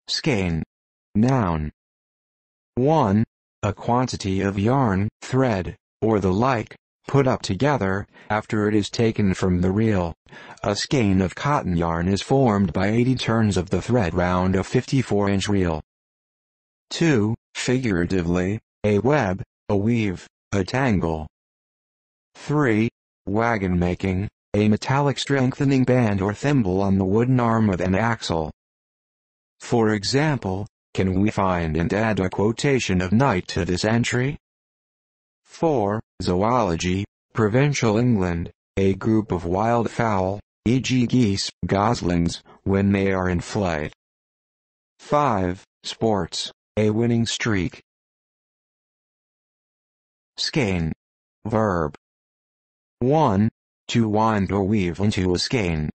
Skein. Noun. 1. A quantity of yarn, thread, or the like, put up together, after it is taken from the reel. A skein of cotton yarn is formed by 80 turns of the thread round a 54-inch reel. 2. Figuratively, a web, a weave, a tangle. 3. Wagon making, a metallic strengthening band or thimble on the wooden arm of an axle. For example, can we find and add a quotation of Knight to this entry? 4. Zoology, provincial England, a group of wild fowl, e.g. geese, goslings, when they are in flight. 5. Sports, a winning streak. Skein. Verb. 1. To wind or weave into a skein.